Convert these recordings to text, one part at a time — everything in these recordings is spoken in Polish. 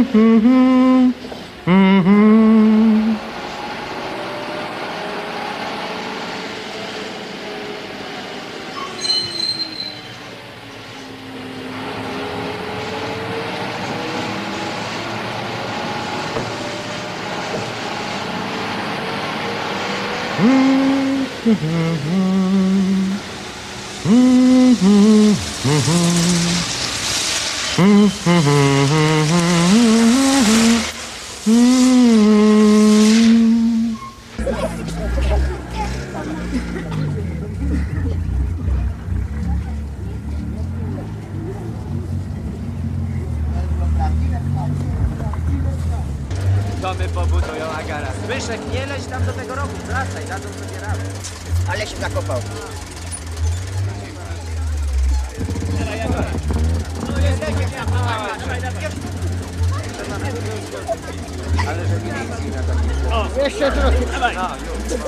Domy pobudują, Agara. Zbyszek, nie leć tam do tego rogu. Wracaj, dadzą sobie radę. Ale się zakopał. Ale że milicji na takim... O, jeszcze trochę. Dawaj. No, już.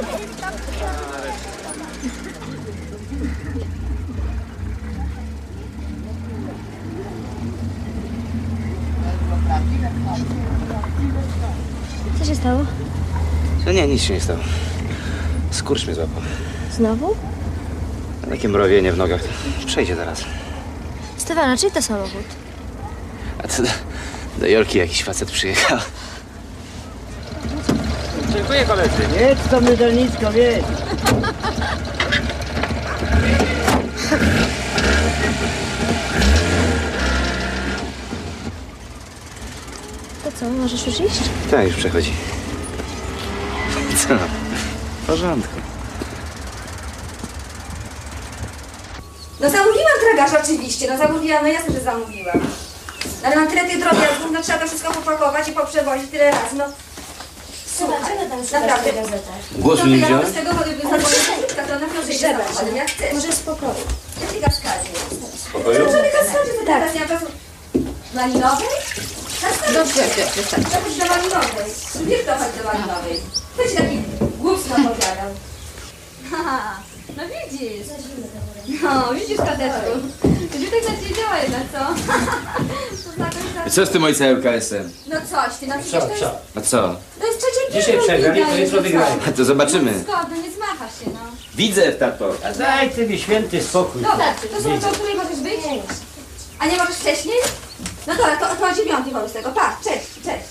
Co się stało? No nie, nic się nie stało. Skurcz mnie złapał. Znowu? Takie mrowienie w nogach. Przejdzie zaraz. Stefana, czyj to samochód? A co do Jolki jakiś facet przyjechał. Dziękuję, koledzy. Jedź to mydelnicko, jedź. To co, możesz już iść? Tak, już przechodzi. Co? W porządku. No zamówiłam tragarza oczywiście, no zamówiłam, no jasne, że zamówiłam. No, ale mam tyle tych drobiazgów, no trzeba to wszystko popakować i poprzewozić tyle razy, no. Słuchaj, naprawdę. Głosu To nie ja wziąłeś? z tego wody wyzwolę, tak to na pewno się samochodem, jak chcesz. Może spokojnie. Ja ci kaskadzie. Spokoju? Może mi kaskadzie, to teraz ja was... Malinowej? Dobrze, wystarczy. To chodź do malinowej. Wiesz, to chodź do malinowej. To ci taki głupstwo opowiadał. Haha, no widzisz. No, widzisz, Tadeczku. Że tak na ciebie działa jednak, co? To znaczy, Co z tym ojca LKS-em? no coś ty, no przecież to jest... A co? To jest trzecie Dzisiaj piętro, przegrali, liga, to jutro no co? wygrali. A to zobaczymy. No skąd, no nie zmachasz się, no. Widzę, tato. A daj ty mi święty spokój. Dobra, to są to, której możesz być? A nie możesz wcześniej? No dobra, to ma 9 wobec tego. Pa, cześć, cześć.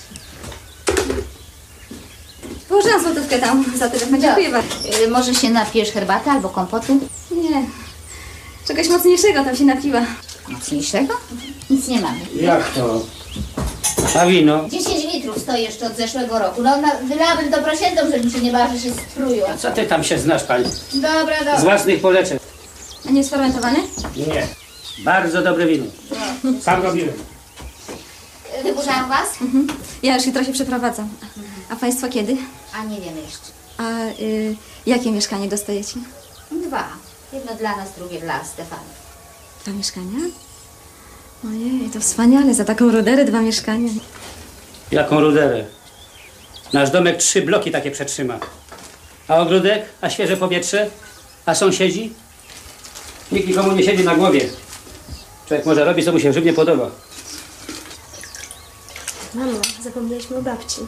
Położyłam złotówkę tam za tyle. Dziękuję bardzo. Może się napijesz herbaty albo kompotu? Nie, czegoś mocniejszego tam się napiła. Mocniejszego? Nic nie mamy. Jak to? A wino? 10 litrów stoi jeszcze od zeszłego roku. No, wylałabym to prosiętom, żeby się nie bała, że się sprują. A co ty tam się znasz, pani? Dobra, Z dobra. własnych poleceń. A nie jest fermentowany? Nie. Bardzo dobre wino. Sam robiłem. Wyburzałam was? Ja już jutro się przeprowadzam. A państwo kiedy? A nie wiem jeszcze. A jakie mieszkanie dostajecie? 2. Jedno dla nas, drugie dla Stefana. 2 mieszkania? Ojej, to wspaniale. Za taką ruderę 2 mieszkania. Jaką ruderę? Nasz domek 3 bloki takie przetrzyma. A ogródek? A świeże powietrze? A sąsiedzi? Nikt nikomu nie siedzi na głowie. Człowiek może robić, co mu się żywnie podoba. Mamo, zapomnieliśmy o babci.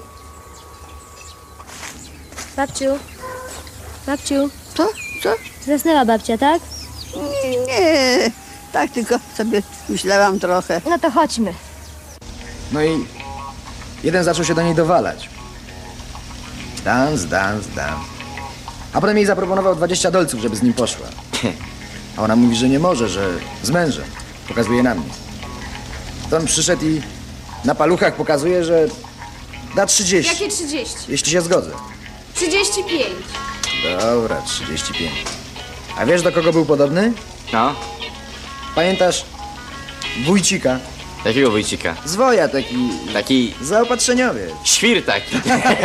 Babciu? Babciu? Co? Co? Zasnęła babcia, tak? Nie, tak tylko sobie myślałam trochę. No to chodźmy. No i jeden zaczął się do niej dowalać. Dance, dance, dance. A potem jej zaproponował 20 dolców, żeby z nim poszła. A ona mówi, że nie może, że z mężem. Pokazuje na mnie. To on przyszedł i na paluchach pokazuje, że da 30. Jakie 30? Jeśli się zgodzę. 35. Dobra, 35. A wiesz, do kogo był podobny? No? Pamiętasz Wójcika? Jakiego Wójcika? Zwoja taki... Taki zaopatrzeniowiec. świr taki.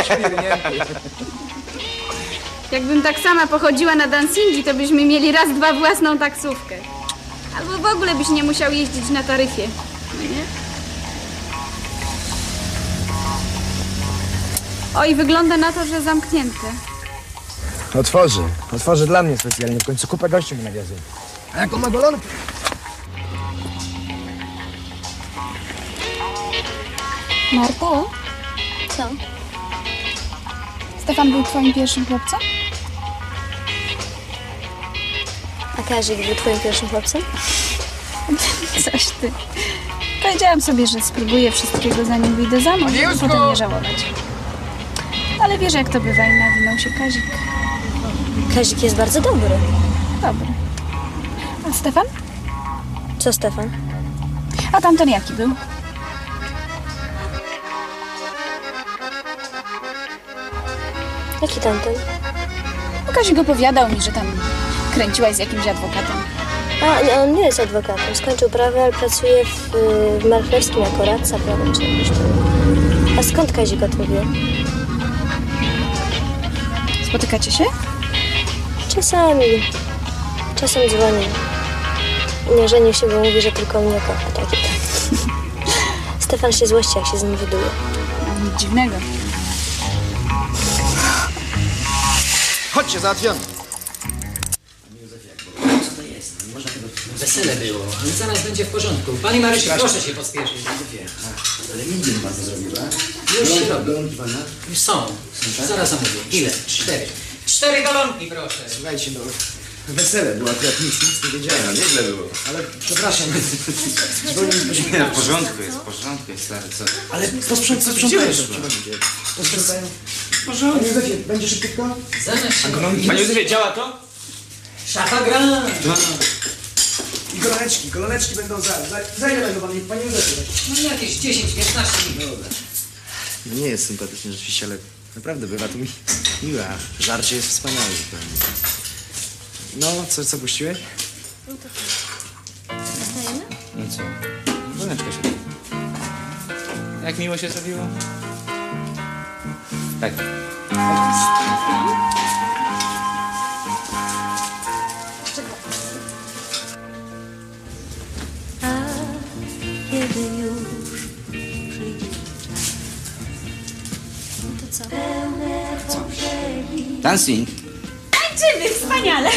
Jakbym tak sama pochodziła na dancingi, to byśmy mieli raz, dwa własną taksówkę. Albo w ogóle byś nie musiał jeździć na taryfie. No nie? Oj, wygląda na to, że zamknięte. Otworzy dla mnie specjalnie. W końcu kupę gości mi nawiązuje. A jaką ma golonkę? Marta, Co? Stefan był twoim pierwszym chłopcem? A Kazik był twoim pierwszym chłopcem? Coś ty. Powiedziałam sobie, że spróbuję wszystkiego, zanim wyjdę za mąż, żeby potem nie żałować. Ale wiesz, jak to bywa i nawinął się Kazik. Kazik jest bardzo dobry. Dobry. A Stefan? Co, Stefan? A tamten jaki był? Jaki tamten? No, Kazik opowiadał mi, że tam kręciłaś z jakimś adwokatem. A, nie, on nie jest adwokatem. Skończył prawo, ale pracuje w Marchlewskim jako radca prawem czy jakoś tam. A skąd Kazik o tobie? Spotykacie się? Czasami. Czasem dzwoni. Nie żeni się, bo mówi, że tylko mnie kocha. Tak i tak. Stefan się złości, jak się z nim widuje. Nic dziwnego. Chodźcie, załatwiony. Wesele było, ale zaraz będzie w porządku. Pani Marysiu, proszę się pospieszyć. Ale nigdy nie pan to zrobiła. Już się robi. Golonki pana? Już są. Zaraz zamówię. Ile? 4. 4 galonki, proszę. Słuchajcie, no... Wesele było, akurat nic nie wiedziałem. No nieźle było. Ale przepraszam. Nie, w porządku jest, stary, co? Ale posprzątają. Posprzątają. Panie Józefie, będzie szybciutko? Zaraz się robi. Panie Józefie, działa to? Szafa gra. I goloneczki będą za ile będą, panie Józefie? No jakieś 10-15 minut. No nie jest sympatycznie rzeczywiście, ale naprawdę bywa tu miła. Żarcie jest wspaniałe zupełnie. No, co puściłeś? Zostajemy? No co? Goloneczka się. Jak miło się zrobiło? Tak. Kiedy już przyjdzie czas. No to co? Dancing. Tańczymy, wspaniale.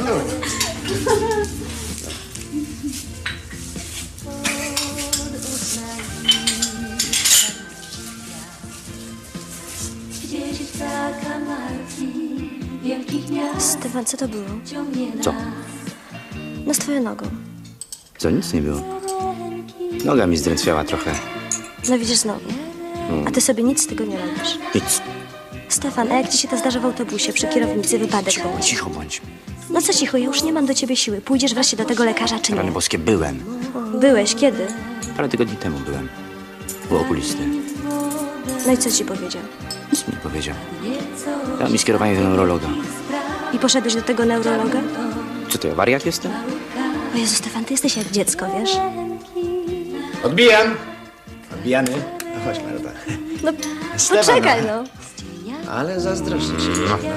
Stefan, co to było? Co? No z twoją nogą. Co, nic nie było. Noga mi zdrętwiała trochę. No widzisz znowu. A ty sobie nic z tego nie robisz. Nic. Stefan, a jak ci się to zdarza w autobusie, przy kierownicy wypadek był? Cicho bądź. No co cicho, ja już nie mam do ciebie siły. Pójdziesz wreszcie do tego lekarza, czy Rany nie? boskie, byłem. Byłeś, kiedy? Parę tygodni temu byłem. U okulisty. No i co ci powiedział? Nic mi nie powiedział. Dał mi skierowanie do neurologa. I poszedłeś do tego neurologa? Co to ja, wariat jestem? O Jezu, Stefan, ty jesteś jak dziecko, wiesz? Odbijam. Odbijany. No chodź, Marta. No, Stefan, poczekaj, no. Ale zazdroszczę się.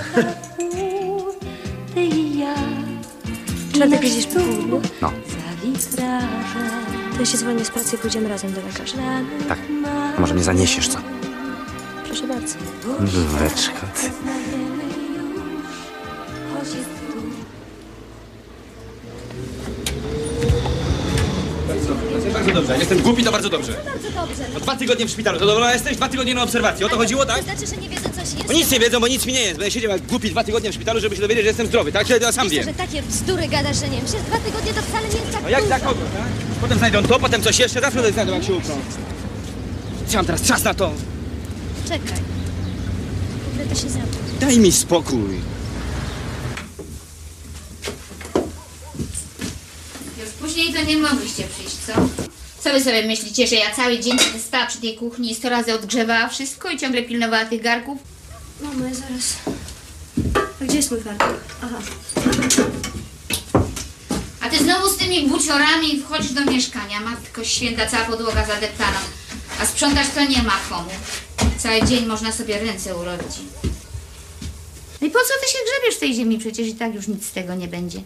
Czwartek jeździsz po południu? No, To ja się zwolnię z pracy i pójdziemy razem do lekarza. tak. A może mnie zaniesiesz, co? Proszę bardzo. Lóweczko, ty. Bardzo dobrze. Jestem głupi, to bardzo dobrze. No 2 tygodnie w szpitalu. To dobra jesteś? 2 tygodnie na obserwacji. O to chodziło, tak? To znaczy, że nie wiedzą, coś jest? Bo nic nie wiedzą, bo nic mi nie jest. Będę siedział jak głupi 2 tygodnie w szpitalu, żeby się dowiedzieć, że jestem zdrowy, tak? Ja sam wiem. Że takie bzdury gadasz, że nie wiem. Przecież 2 tygodnie to wcale nie jest tak No jak dużo. dla kogo, tak? Potem znajdą to, potem coś jeszcze, zawsze to znajdą, jak się uprą. Co mam teraz czas na to? Czekaj. Ile to się zamknie? Daj mi spokój. Już później to nie mogliście przyjść, co? Co wy sobie myślicie, że ja cały dzień będę stała przy tej kuchni i 100 razy odgrzewała wszystko i ciągle pilnowała tych garków? Mamo, ja zaraz. A gdzie jest mój fartuch? Aha. A ty znowu z tymi buciorami wchodzisz do mieszkania. Matko święta, cała podłoga zadeptana. A sprzątać to nie ma komu. Cały dzień można sobie ręce urodzić. No i po co ty się grzebiesz w tej ziemi? Przecież i tak już nic z tego nie będzie.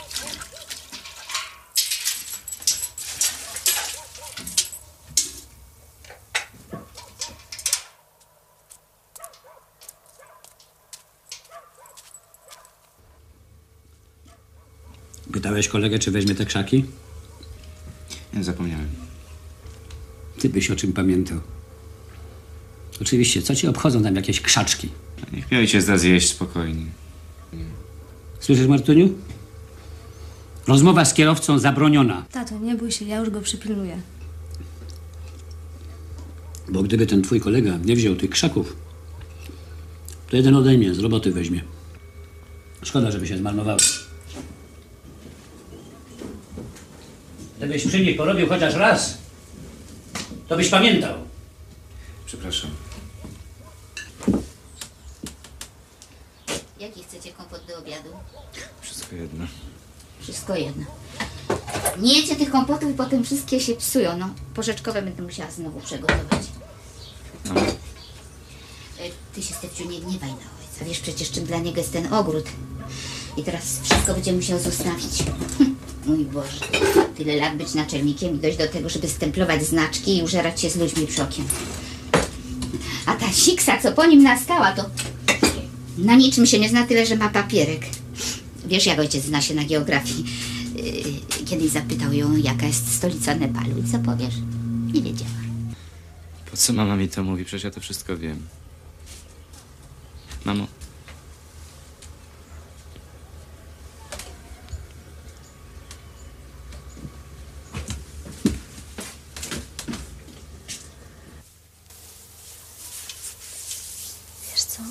Pytałeś kolegę, czy weźmie te krzaki? Nie, zapomniałem. Ty byś o czym pamiętał. Oczywiście, co ci obchodzą tam jakieś krzaczki? Niech mi ojciec da zjeść spokojnie. Słyszysz, Martuniu? Rozmowa z kierowcą zabroniona. Tato, nie bój się, ja już go przypilnuję. Bo gdyby ten twój kolega nie wziął tych krzaków, to jeden ode mnie z roboty weźmie. Szkoda, żeby się zmarnowały. Gdybyś przy nich porobił chociaż raz, to byś pamiętał. Przepraszam. Jaki chcecie kompot do obiadu? Wszystko jedno. Wszystko jedno. Nie jecie tych kompotów i potem wszystkie się psują. No, porzeczkowe będę musiała znowu przygotować. No. Ty się, Stefciu, nie gniewaj na ojca. Wiesz przecież, czym dla niego jest ten ogród. I teraz wszystko będzie musiał zostawić. Mój Boże, tyle lat być naczelnikiem i dojść do tego, żeby stemplować znaczki i użerać się z ludźmi przokiem. A ta siksa, co po nim nastała, to na niczym się nie zna, tyle że ma papierek. Wiesz, jak ojciec zna się na geografii. Kiedyś zapytał ją, jaka jest stolica Nepalu. I co powiesz? Nie wiedziała. Po co mama mi to mówi? Przecież ja to wszystko wiem. Mamo. Wiesz co?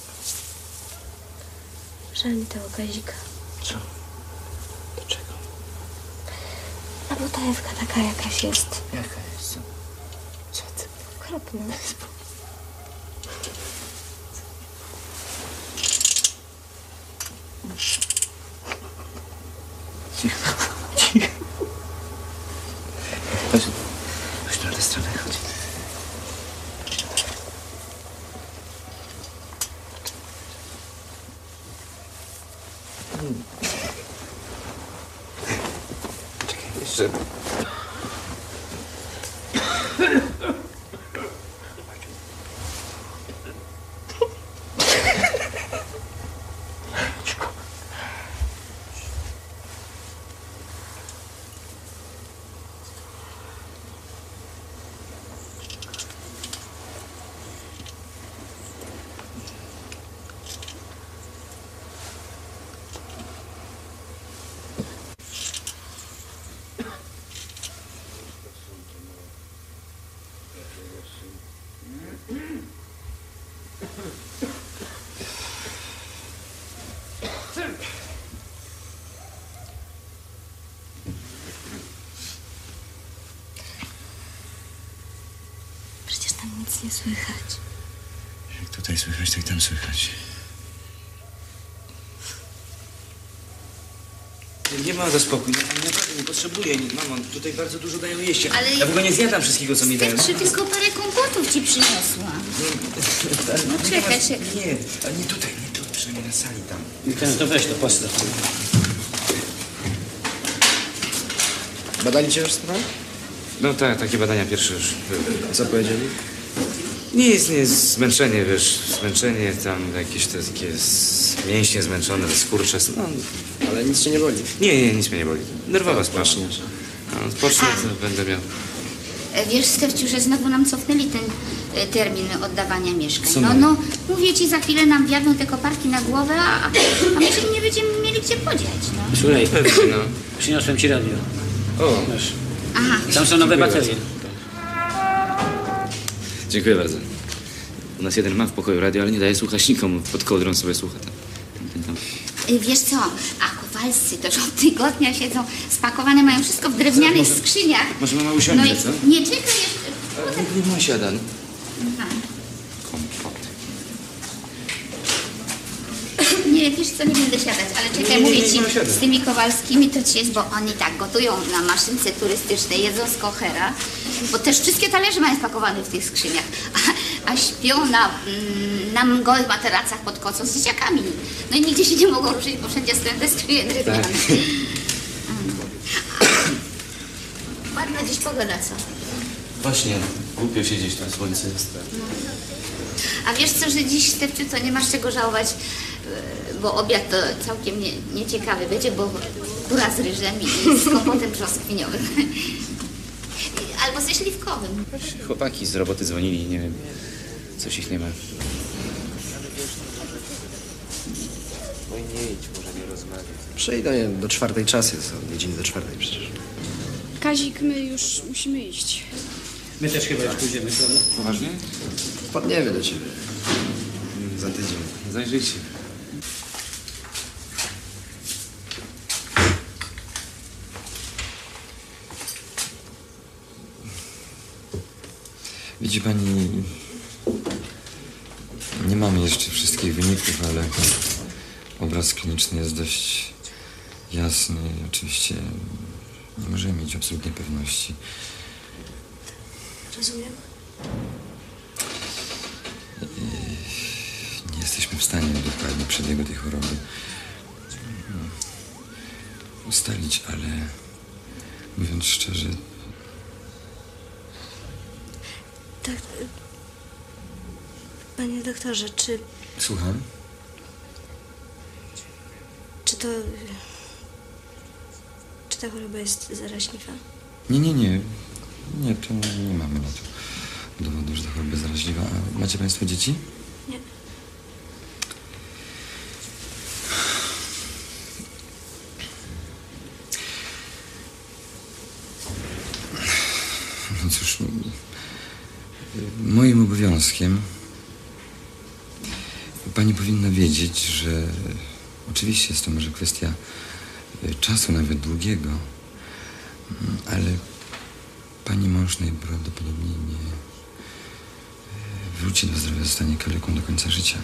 Żal mi tego Kazika. Co? Dlaczego? No bo ta Ewka taka jakaś jest. Jaka jest? Co ty? Okropna. Cicho. Cicho. Chodź na tę stronę, chodź. Czekaj, jeszcze. Przecież tam nic nie słychać. Jak tutaj słychać, tak tam słychać. Nie ma za spokój. Naprawdę nie potrzebuję. Mamo, tutaj bardzo dużo dają jeść. Ale ja w ogóle nie zjadam wszystkiego, co mi dają. Stefciu, tylko parę kompotów ci przyniosła. No czekaj się. Nie, ale nie tutaj, nie tu, przynajmniej na sali tam. To weź to postaw. Badali cię już sprawę? No tak, takie badania pierwsze już były. Co powiedzieli? Nie jest zmęczenie, wiesz, zmęczenie tam jakieś te takie mięśnie zmęczone, skurcze, no. Ale nic cię nie boli? Nie, nic mnie nie boli. Nerwowa sprawa. No, odpocznę, to będę miał. Wiesz, Stefciu, że znowu nam cofnęli ten termin oddawania mieszkań. Co No, mówię ci, za chwilę nam wjadą te koparki na głowę, a my się nie będziemy mieli gdzie podziać, no. Słuchaj, Pewnie, no. przyniosłem ci radio. O, Wiesz, Aha. tam są nowe baterie. Dziękuję bardzo. U nas jeden ma w pokoju radio, ale nie daje słuchać nikomu. Pod kołdrą sobie słucha. Tam. Wiesz co, a Kowalscy to już od tygodnia siedzą, spakowane mają wszystko w drewnianych skrzyniach. Może mama usiądzie, No i co? nie czekaj jeszcze. Niech mama siada. No. Aha. Kompot. Nie, wiesz co, nie będę siadać, ale czekaj, mówię ci, siadaj. z tymi Kowalskimi to ci jest, bo oni tak gotują na maszynce turystycznej, jedzą z kochera, bo też wszystkie talerze mają spakowane w tych skrzyniach, a śpią na gołych materacach pod kocą z dzieciakami. No i nigdzie się nie mogą ruszyć, bo wszędzie stoją te skrzynie drewniane. Tak. Ładna dziś pogoda, co? Właśnie, głupio siedzieć na słońcu. A wiesz co, że dziś, Stefciu, to nie masz czego żałować, bo obiad to całkiem nieciekawy będzie, bo kura z ryżem i z kompotem brzoskwiniowym. Albo ze śliwkowym. Chłopaki z roboty dzwonili, nie wiem. Coś ich nie ma. Oj, nie idź, może nie rozmawiać. Przyjdę do 4 czas, jest od godziny do 4 przecież. Kazik, my już musimy iść. My też chyba już pójdziemy, prawda? Poważnie? Wpadniemy do ciebie. Za tydzień. Zajrzyjcie. Widzi pani, nie mamy jeszcze wszystkich wyników, ale obraz kliniczny jest dość jasny. Oczywiście nie możemy mieć absolutnej pewności. Rozumiem. Nie jesteśmy w stanie dokładnie przebiegu tej choroby ustalić, ale mówiąc szczerze... Tak. Panie doktorze, Słucham? czy ta choroba jest zaraźliwa? Nie. Nie, to nie mamy na to dowodu, że ta choroba jest zaraźliwa. A macie państwo dzieci? Nie. No cóż, moim obowiązkiem pani powinna wiedzieć, że oczywiście jest to może kwestia czasu, nawet długiego, ale pani mąż najprawdopodobniej nie wróci do zdrowia, zostanie kaleką do końca życia.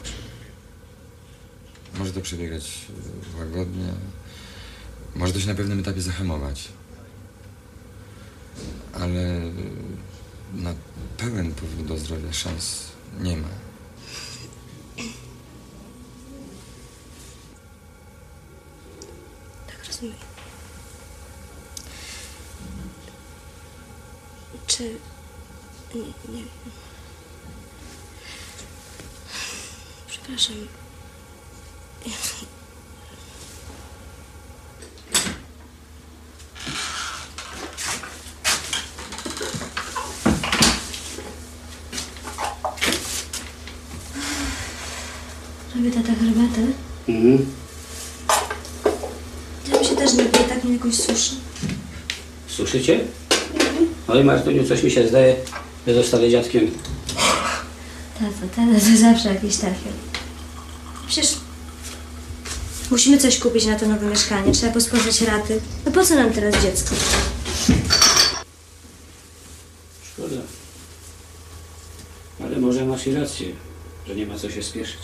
Może to przebiegać łagodnie, może to się na pewnym etapie zahamować, ale na pełen powrót do zdrowia szans nie ma. Tak, rozumiem. Czy... Nie. Przepraszam. Robię tata herbatę? Ja mi się też napiję, tak mnie jakoś suszy. Słyszycie? Oj, Martuniu, coś mi się zdaje, że zostanę dziadkiem. Tata to zawsze jakiś trafił. Przecież musimy coś kupić na to nowe mieszkanie, trzeba pospłacać raty. No po co nam teraz dziecko? Szkoda. Ale może masz i rację, że nie ma co się spieszyć.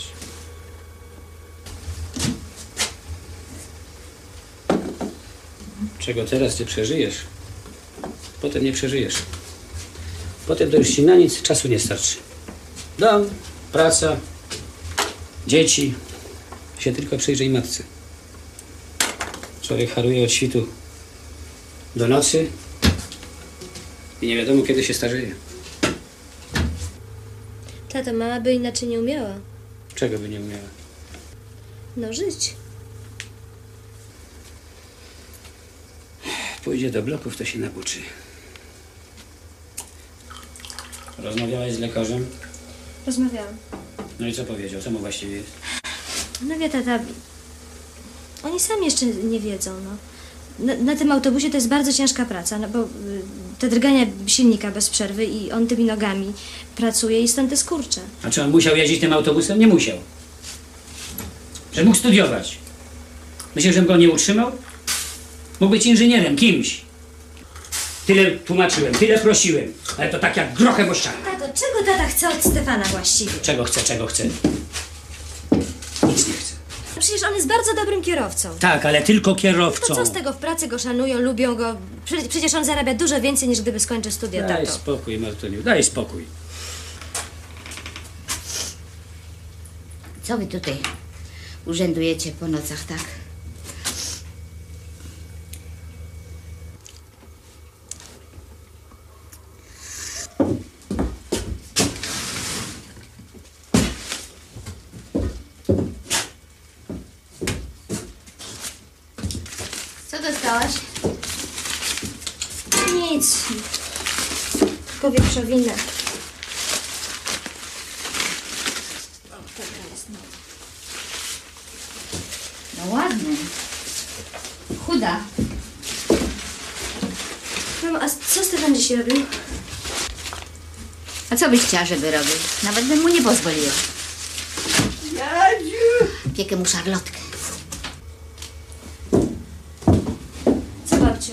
Czego teraz ty przeżyjesz, potem nie przeżyjesz. Potem to już ci na nic czasu nie starczy. Dom, praca, dzieci. Się tylko przyjrzyj matce. Człowiek haruje od świtu do nocy i nie wiadomo, kiedy się starzeje. Tato, mama by inaczej nie umiała. Czego by nie umiała? No, żyć. Pójdzie do bloków, to się nabuczy. Rozmawiałeś z lekarzem? Rozmawiałam. No i co powiedział? Co mu właściwie jest? No wie, tata, oni sami jeszcze nie wiedzą, no. Na tym autobusie to jest bardzo ciężka praca, no bo te drgania silnika bez przerwy i on tymi nogami pracuje i stąd te skurcze. A czy on musiał jeździć tym autobusem? Nie musiał. Że mógł studiować. Myślisz, żebym go nie utrzymał? Mógł być inżynierem, kimś. Tyle tłumaczyłem, tyle prosiłem, ale to tak jak grochem o ścianę. Tato, czego tata chce od Stefana właściwie? Czego chce? Nic nie chce. No przecież on jest bardzo dobrym kierowcą. Tak, ale tylko kierowcą. To co z tego, w pracy go szanują, lubią go. Przecież on zarabia dużo więcej, niż gdyby skończył studia, Daj tato. spokój, Martoniu, daj spokój. Co wy tutaj urzędujecie po nocach, tak? Co dostałaś? Nic. Tylko wieprzowinę. Mamo, a co Stefan dzisiaj robił? A co byś chciała, żeby robił? Nawet bym mu nie pozwoliła. Jadziu! Piekę mu szarlotkę. Co, babciu?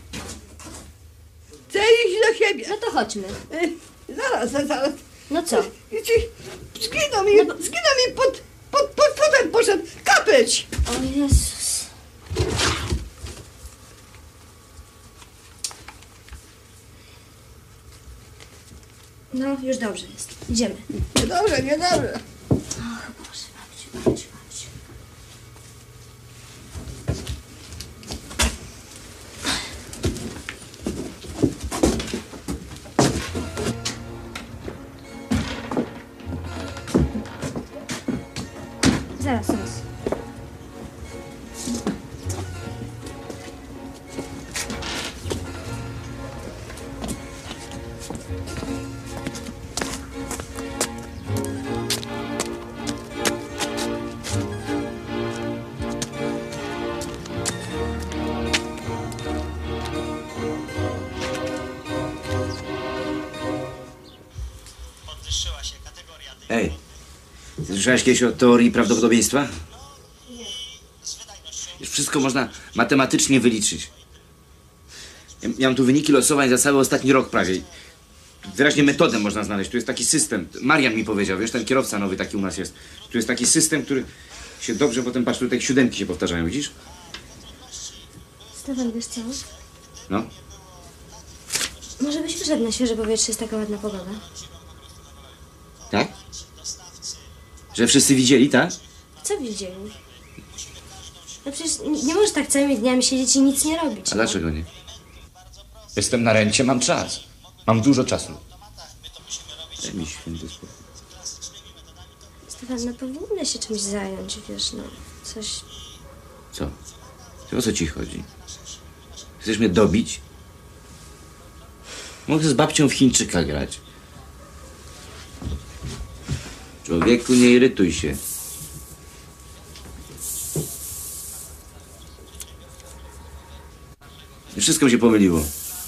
Chcę iść do siebie. No to chodźmy. Zaraz. No co? Zginął mi pod potem poszedł kapeć. O Jezus. No, już dobrze jest. Idziemy. Niedobrze. Och, Boże, babciu. Zaraz. Ej, ty słyszałeś kiedyś o teorii prawdopodobieństwa? Już wszystko można matematycznie wyliczyć. Ja mam tu wyniki losowań za cały ostatni rok prawie. Wyraźnie metodę można znaleźć. Tu jest taki system. Marian mi powiedział, wiesz, ten kierowca nowy taki u nas jest. Tu jest taki system, który się dobrze potem, patrz, tutaj 7 się powtarzają, widzisz? Stefan, wiesz co? No. Może byś wyszedł na świeże powietrze, jest taka ładna pogoda. Tak? Że wszyscy widzieli, tak? Co widzieli? No przecież nie możesz tak całymi dniami siedzieć i nic nie robić. A dlaczego nie? Jestem na rencie, mam czas. Mam dużo czasu. Daj mi święty spokój. Stefan, no powinieneś się czymś zająć, wiesz, no coś... Co? O co ci chodzi? Chcesz mnie dobić? Mogę z babcią w Chińczyka grać. Człowieku, nie irytuj się. Wszystko mi się pomyliło.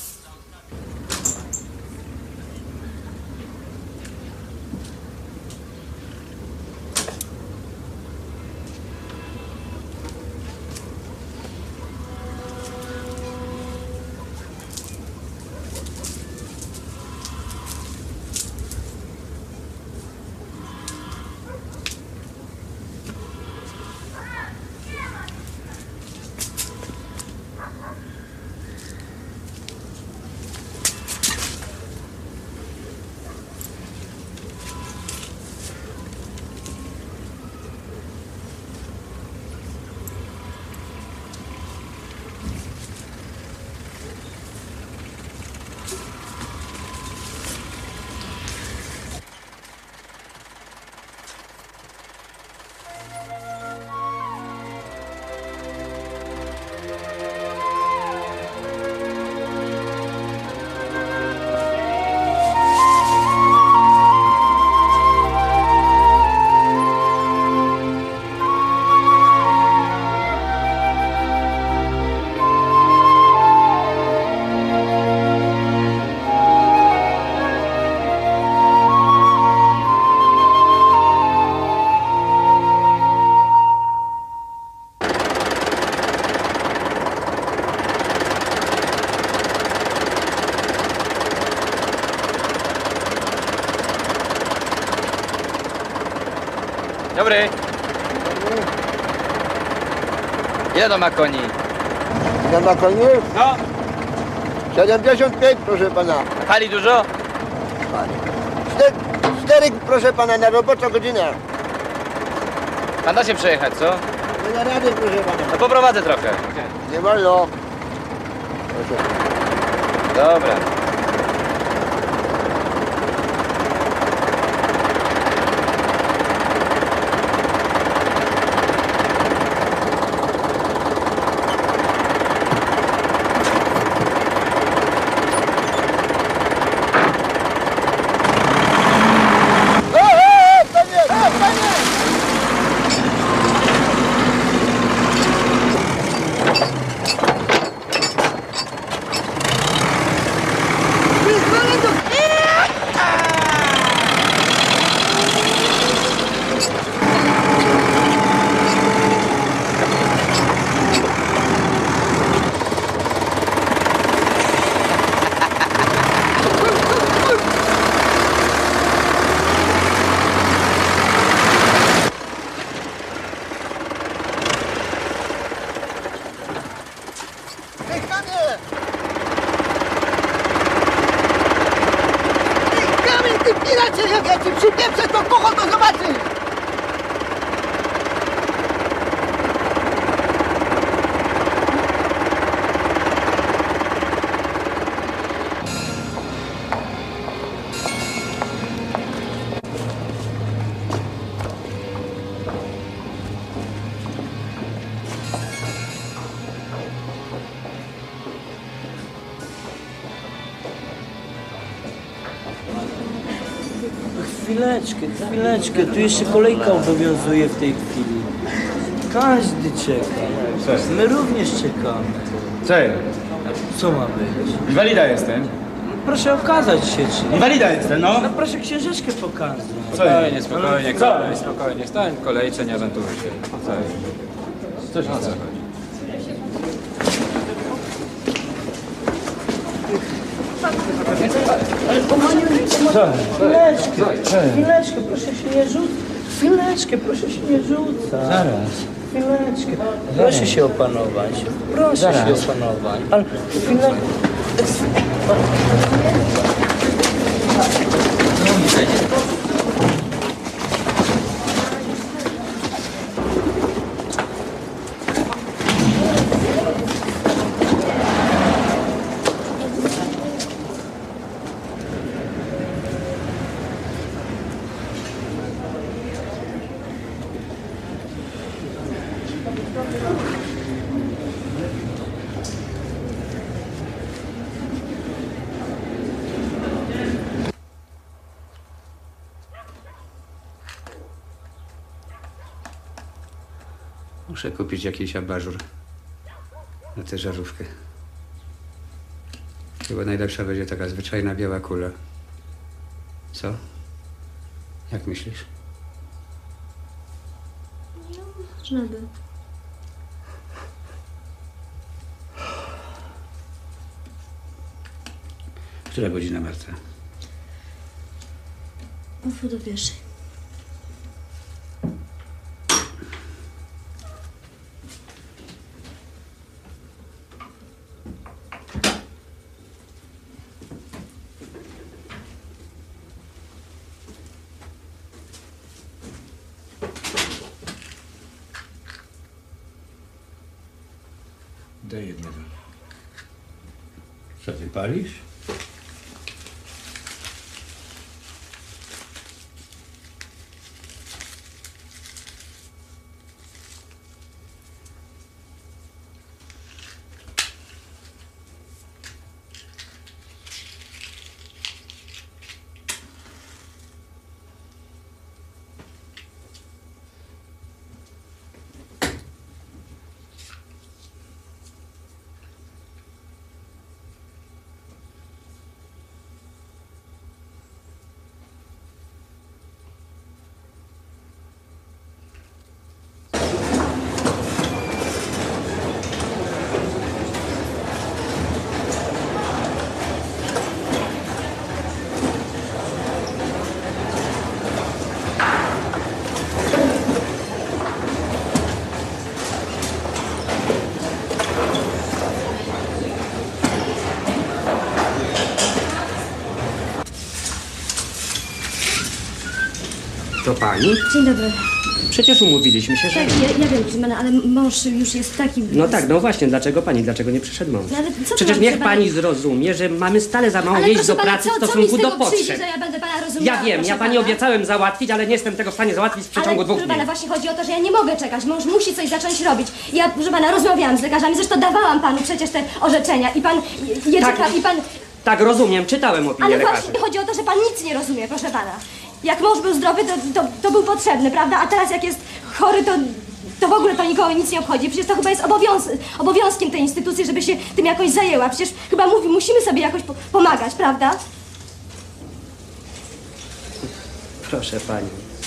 Dobry. Ile to ma koni? Ile ma koni? No. 75, proszę pana. Pali dużo? Pali. 4, proszę pana, na roboczą godzinę. Pan da się przejechać, co? Nie da rady, proszę pana. No poprowadzę trochę. Nie wolno. Proszę. Dobra. Lecę, jak ja ci przypieprzę, to kogo to zobaczy! Chwileczkę, tu jeszcze kolejka obowiązuje w tej chwili. Każdy czeka. My również czekamy. Co jest? Co ma być? Inwalida jestem. Proszę okazać się, czy... Inwalida jestem, no. No proszę księżyczkę pokazać. Spokojnie, spokojnie, co? kolej, spokojnie. Stań w kolejce, nie awanturuj się. Co jest? Coś o co chodzi? Ale chwileczkę, proszę się nie rzucać. Chwileczkę, proszę się nie rzucać. Zaraz. Chwileczkę. Proszę się opanować. Proszę się opanować. Ale chwileczkę. Muszę kupić jakiś abażur na tę żarówkę. Chyba najlepsza będzie taka zwyczajna biała kula. Co? Jak myślisz? No, można by. Która godzina, Marta? Po wpół do pierwszej. Daj jednego. Co ty palisz? To pani? Dzień dobry. Przecież umówiliśmy się, że... Tak, ja wiem, proszę pana, ale mąż już jest taki... No tak, no właśnie, dlaczego pani? Dlaczego nie przyszedł mąż? No ale co Przecież pan, niech proszę pani zrozumie, że mamy stale za mało Ale miejsc proszę do pana, pracy w co mi stosunku z do tego przyjdzie, potrzeb. że ja będę pana rozumiała, Ja wiem, proszę ja pani pana? obiecałem załatwić, ale nie jestem tego w stanie załatwić w przeciągu 2 proszę dni. pana, właśnie chodzi o to, że ja nie mogę czekać. Mąż musi coś zacząć robić. Ja, proszę pana, rozmawiałam z lekarzami, zresztą dawałam panu przecież te orzeczenia i pan je Tak. czeka, i pan... Tak, rozumiem, czytałem opinię Ale lekarzy. właśnie chodzi o to, że pan nic nie rozumie, proszę pana. Jak mąż był zdrowy, to był potrzebny, prawda? A teraz jak jest chory, to w ogóle to nikogo nic nie obchodzi. Przecież to chyba jest obowiązkiem tej instytucji, żeby się tym jakoś zajęła. Przecież chyba musimy sobie jakoś pomagać, prawda? Proszę pani.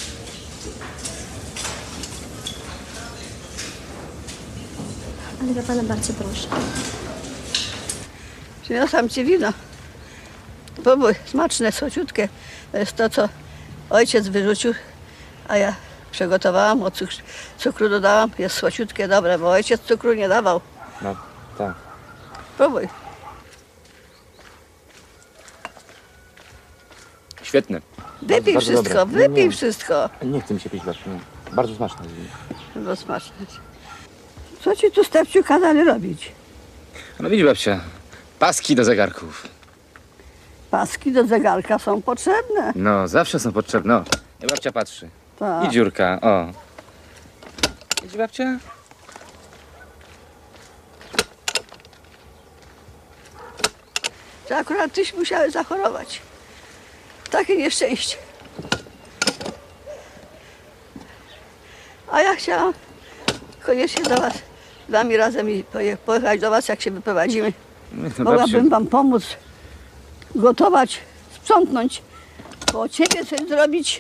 Ale ja pana bardzo proszę. Przyniosłam ci wino. Próbuj, smaczne, słociutkie. To jest to, co ojciec wyrzucił, a ja przygotowałam, od cukru dodałam. Jest słociutkie, dobre, bo ojciec cukru nie dawał. No, tak. Próbuj. Świetne. Wypij Bardzo wszystko, dobre. wypij Nie. wszystko. Nie chce mi się pić, babciu. Nie. Bardzo smaczne. No smaczne. Co ci tu, Stefciu, kazali robić? No widzi, babcia, paski do zegarków. Paski do zegarka są potrzebne. No, zawsze są potrzebne. O, jak babcia patrzy. Tak. I dziurka, o. Widzi, babcia? To akurat tyś musiały zachorować. Takie nieszczęście. A ja chciałam koniecznie do was, z wami razem i pojechać do was, jak się wyprowadzimy. Mogłabym wam pomóc gotować, sprzątnąć, po ciebie coś zrobić.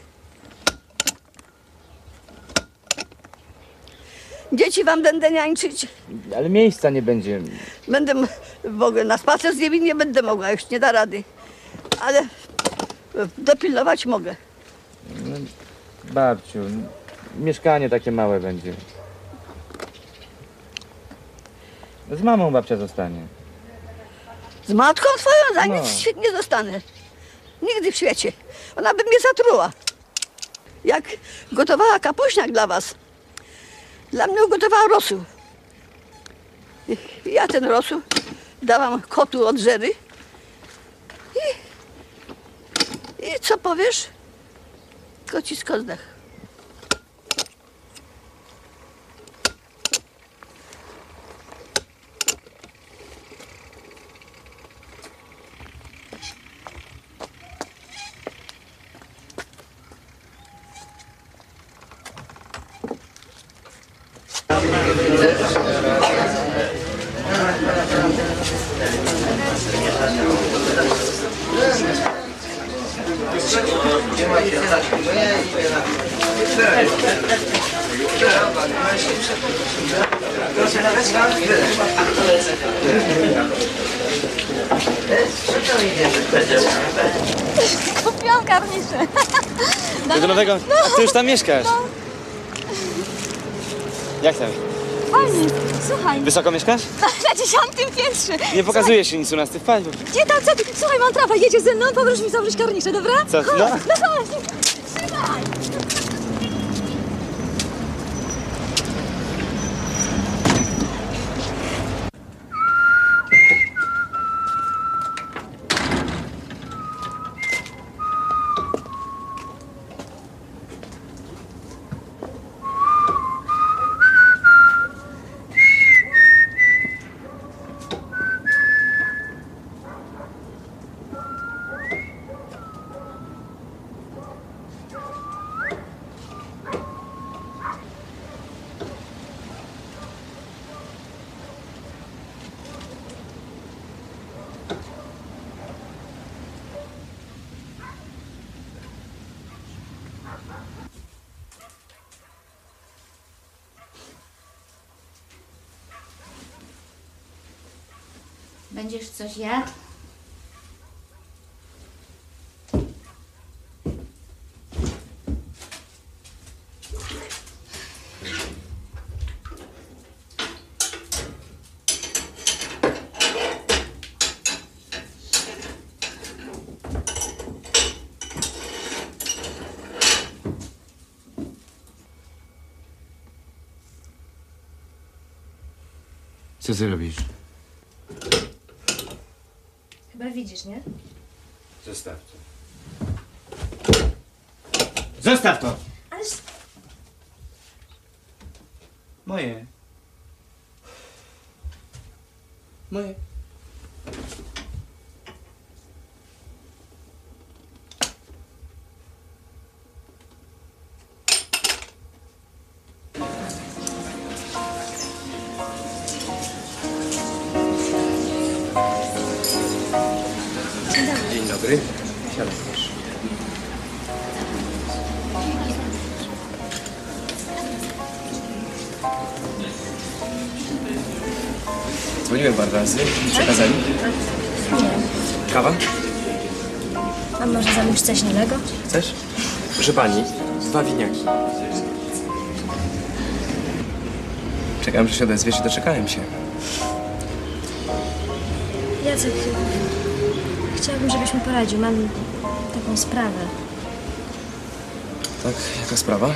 Dzieci wam będę niańczyć. Ale miejsca nie będzie. Będę w ogóle na spacer z nimi nie będę mogła, już nie da rady. Ale dopilnować mogę. No, babciu, mieszkanie takie małe będzie. Z mamą babcia zostanie. Z matką twoją za No. nic nie zostanę. Nigdy w świecie. Ona by mnie zatruła. Jak gotowała kapuśniak dla was, dla mnie ugotowała rosół. I ja ten rosół dałam kotu od żery. I co powiesz? Kocisko zdech. Kupiłam karnisze. Do nowego? A ty już tam mieszkasz? Jak tam? Fajnie, słuchaj. Wysoko mieszkasz? Na 10. piętrze. Nie pokazuje się nic u nas, ty wpadł. Gdzie tam, co ty? Słuchaj, mam trapa, jedziesz ze mną, poproszę mi założyć karnisze, dobra? Co? Chodź, No. no chodź. Trzymaj. Będziesz coś jadł? Co ty robisz? Chyba widzisz, nie? Zostaw to. Zostaw to! Ależ Moje. Moje. Dzień dobry. Siadaj proszę. Dzwoniłem parę razy. Przekazali? Kawa? a może zamówisz coś innego? Chcesz? Proszę pani, 2 winiaki. Czekałem, że się odezwiesz i doczekałem się. Jacek, chciałabym, żebyś mi poradził. Mam taką sprawę. Tak? Jaka sprawa?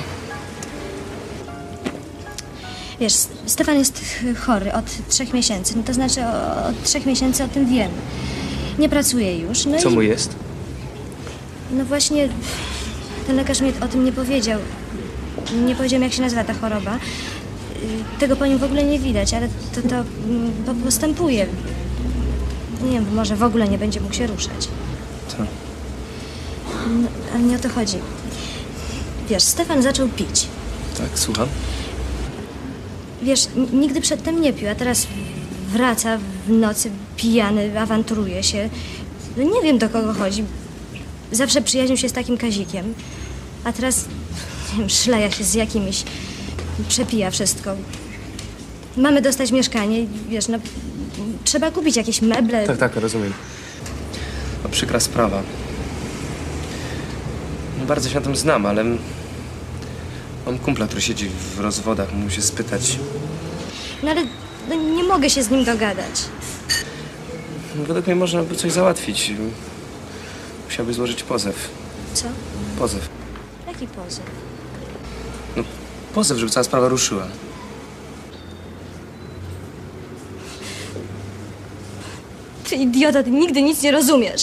Wiesz, Stefan jest chory od 3 miesięcy. No to znaczy od 3 miesięcy o tym wiem. Nie pracuje już. No Co mu jest? No właśnie, ten lekarz mi o tym nie powiedział. Nie powiedział, jak się nazywa ta choroba. Tego po nim w ogóle nie widać, ale to postępuje. Nie wiem, może w ogóle nie będzie mógł się ruszać. Co? No, ale nie o to chodzi. Wiesz, Stefan zaczął pić. Tak, słucham. Wiesz, nigdy przedtem nie pił, a teraz wraca w nocy pijany, awanturuje się. No nie wiem, do kogo chodzi. Zawsze przyjaźnił się z takim Kazikiem, a teraz, nie wiem, szleja się z jakimiś, przepija wszystko. Mamy dostać mieszkanie, wiesz, no trzeba kupić jakieś meble. Tak, rozumiem. No, przykra sprawa. No, bardzo się na tym znam, ale mam kumpla, który siedzi w rozwodach, mógł się spytać. No ale no, nie mogę się z nim dogadać. No, według mnie można by coś załatwić. Musiałby złożyć pozew. Co? Pozew. Jaki pozew? No, pozew, żeby cała sprawa ruszyła. Ty idiota, ty nigdy nic nie rozumiesz.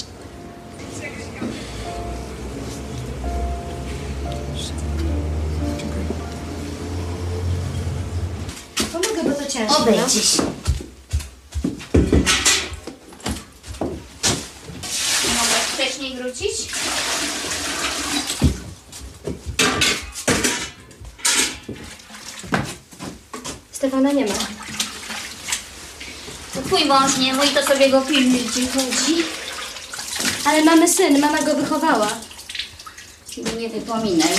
Pomogę, bo to ciężko. Obejdźcie się. Mogę wcześniej wrócić? Stefana nie ma. To twój mąż nie mój, to sobie go pilnuj, gdzie chodzi. Ale mamy syn, mama go wychowała. Nie wypominaj.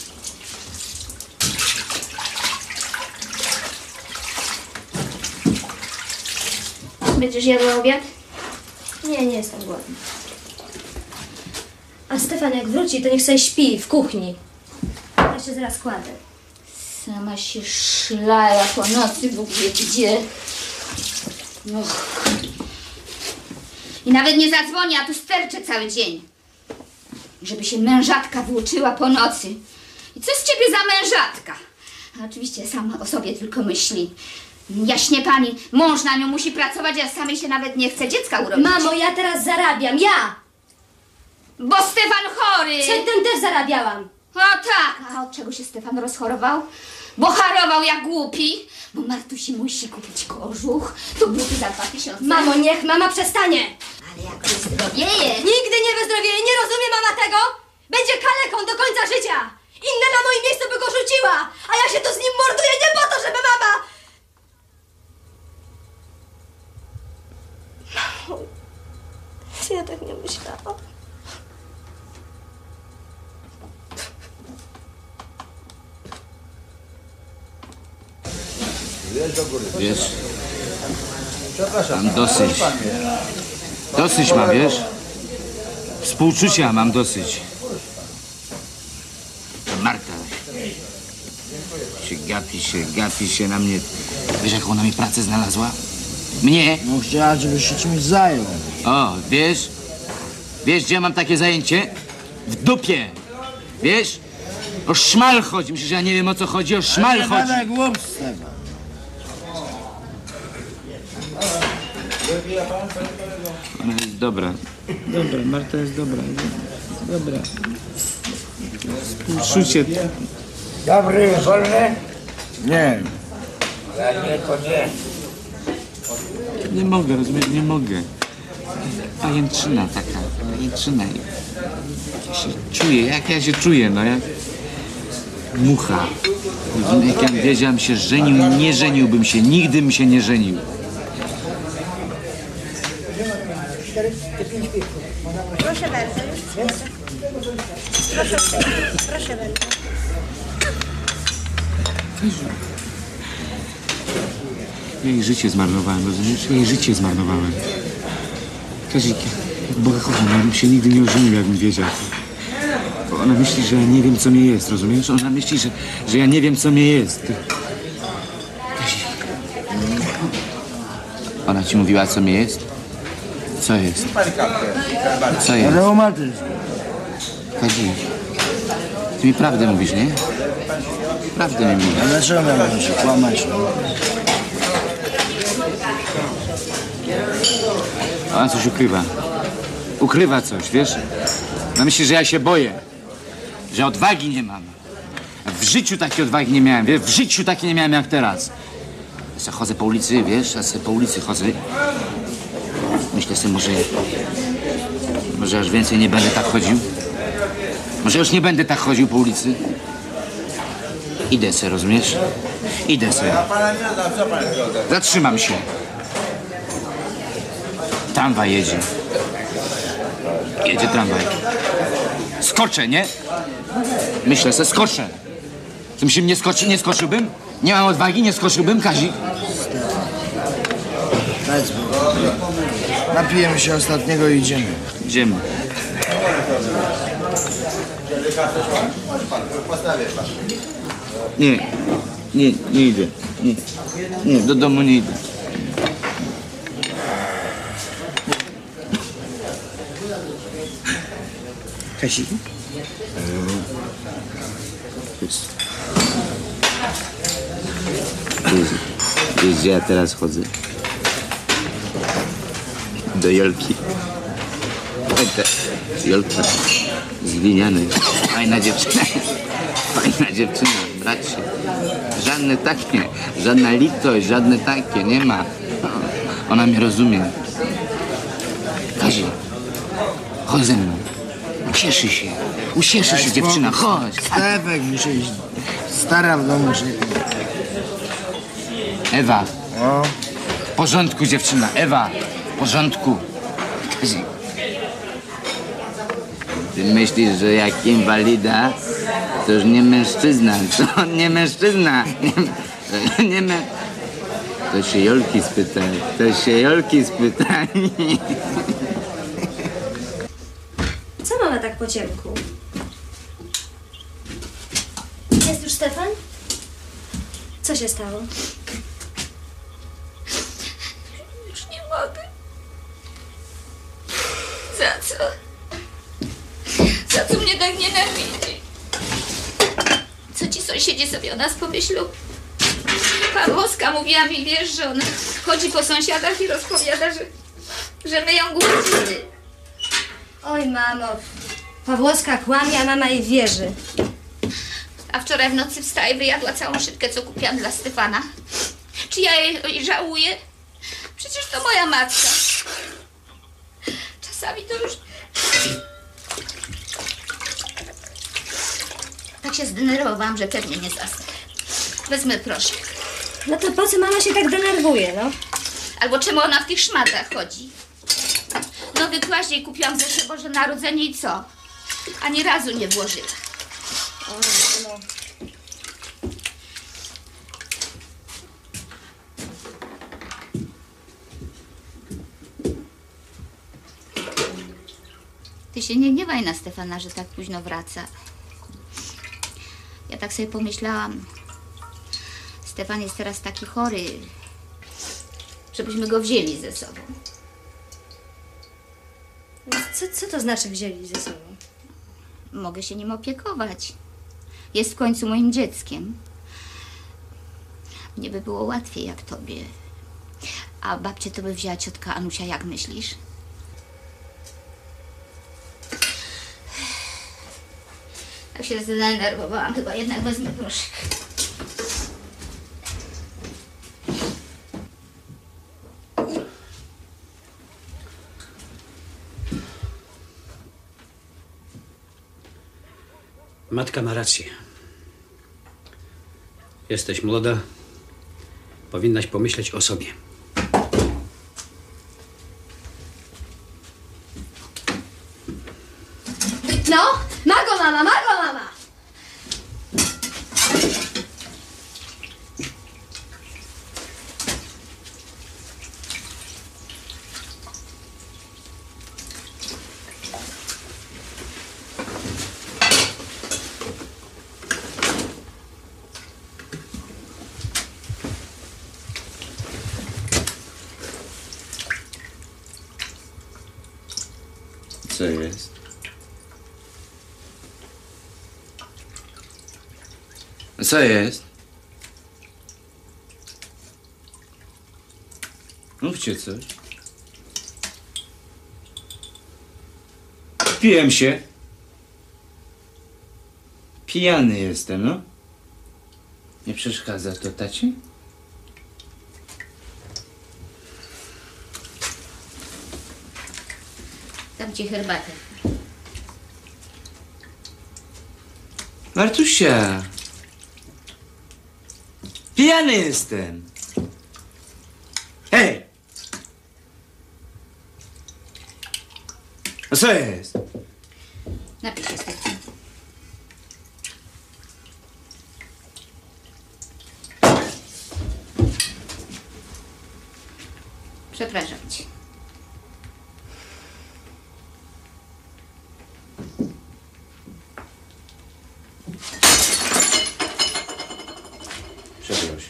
Będziesz jadła obiad? Nie jestem głodna. A Stefan jak wróci, to niech sobie śpi w kuchni. Ja się zaraz kładę. Sama się szlała po nocy, w ogóle gdzie. I nawet nie zadzwoni, a tu sterczę cały dzień. Żeby się mężatka włóczyła po nocy. I co z ciebie za mężatka? A oczywiście sama o sobie tylko myśli. Jaśnie pani, mąż na nią musi pracować, a samej się nawet nie chce dziecka urodzić. Mamo, ja teraz zarabiam, ja! Bo Stefan chory! Przedtem też zarabiałam. O tak, a od czego się Stefan rozchorował? Bo harował jak głupi. Bo Martusi musi kupić kożuch, to buty za 2000. Mamo, niech mama przestanie! Ale jak wyzdrowieje? Nigdy nie wyzdrowieje, nie rozumie mama tego? Będzie kaleką do końca życia! Inna na moim miejscu by go rzuciła, a ja się tu z nim morduję nie po to, żeby mama... Mamo, ja tak nie myślałam. Wiesz, mam dosyć. Dosyć mam, wiesz? Współczucia mam dosyć. Marta gapi się na mnie. Wiesz, jaką ona mi pracę znalazła? Mnie? No chciała, żebyś się czymś zajął. O, wiesz? Wiesz, gdzie ja mam takie zajęcie? W dupie. Wiesz? O szmal chodzi. Myślisz, że ja nie wiem, o co chodzi? O szmal chodzi. Ale głupstwa. Ona jest dobra. Dobra, Marta jest dobra. Dobra. Współczucie. Dobry, wolny? Nie. Ale nie, to nie. Nie mogę, rozumiesz? Nie mogę. Pajęczyna taka. Pajęczyna. Ja się czuję. Jak ja się czuję, no jak... Mucha. Jak ja wiedziałem się żenił, nie żeniłbym się. Nigdy bym się nie żenił. Proszę bardzo, już proszę bardzo. Ja jej życie zmarnowałem, rozumiesz? Ja jej życie zmarnowałem. Kazik, jak Boga kocham, ja bym się nigdy nie ożenił, jakbym wiedział. Bo ona myśli, że ja nie wiem, co mnie jest, rozumiesz? Ona myśli, że ja nie wiem, co mnie jest. Kazik. Ona ci mówiła, co mnie jest? Co jest? Co jest? Reumatyzm. Kazik. Ty mi prawdę mówisz, nie? Prawdę mi mówisz. A dlaczego miałem się kłamać? A on coś ukrywa. Ukrywa coś, wiesz? No myślisz, że ja się boję. Że odwagi nie mam. W życiu takiej odwagi nie miałem, wiesz? W życiu takiej nie miałem jak teraz. Ja sobie chodzę po ulicy, wiesz? Ja sobie po ulicy chodzę. Myślę sobie, może już więcej nie będę tak chodził. Może już nie będę tak chodził po ulicy. Idę se, rozumiesz? Idę se. Zatrzymam się. Tramwaj jedzie. Jedzie tramwaj. Skoczę, nie? Myślę se, skoczę. Ty myślisz, nie skoczyłbym? Nie mam odwagi, nie skoczyłbym, Kazik? Powiedz mi. Napijemy się ostatniego i idziemy. Idziemy. Nie idę. Nie, do domu nie idę. Kazik? Wiesz, gdzie ja teraz chodzę? Do Jolki. Jolka z glinianej. Fajna dziewczyna. Fajna dziewczyna, bracie. Żadne takie, żadna litość, żadne takie, nie ma. Ona mnie rozumie. Kazik, chodź ze mną. Ucieszy się dziewczyna, chodź. Stefek, muszę iść. Stara w domu, muszę iść. Ewa. W porządku, dziewczyna. Ewa. W porządku. Kazik. Ty myślisz, że jak inwalida, to już nie mężczyzna. To nie mężczyzna. To się Jolki spytaj. Co mama tak po ciemku? Jest już Stefan? Co się stało? Już nie mogę. Za co? Za co mnie tak nienawidzi? Co ci sąsiedzi sobie o nas pomyślą? Pawłowska mówiła mi, wiesz, że ona chodzi po sąsiadach i rozpowiada, że my ją głodzimy. Oj, mamo. Pawłowska kłamie, a mama jej wierzy. A wczoraj w nocy wstała i wyjadła całą szybkę, co kupiłam dla Stefana. Czy ja jej żałuję? Przecież to moja matka. Czasami to już... Tak się zdenerwowałam, że pewnie nie zasnę. Wezmę proszek. No to po co mama się tak denerwuje, no? Albo czemu ona w tych szmatach chodzi? Nowy płaszcz jej kupiłam w zeszłe Boże Narodzenie i co? Ani razu nie włożyła. O, no. Ty się nie gniewaj na Stefana, że tak późno wraca. Ja tak sobie pomyślałam. Stefan jest teraz taki chory, żebyśmy go wzięli ze sobą. Co to znaczy wzięli ze sobą? Mogę się nim opiekować. Jest w końcu moim dzieckiem. Mnie by było łatwiej jak tobie. A babcię to by wzięła ciotka Anusia, jak myślisz? Tak się zdenerwowałam, chyba jednak wezmę proszek. Matka ma rację. Jesteś młoda. Powinnaś pomyśleć o sobie. No, ma go mama! Co jest? Co jest? Mówcie coś. Piłem się. Pijany jestem, no. Nie przeszkadza to tacie? Dam ci herbatę. Martusia. Pijany jestem. Hej! A co jest? Napij się, Stefan. Przepraszam cię. Przeproś.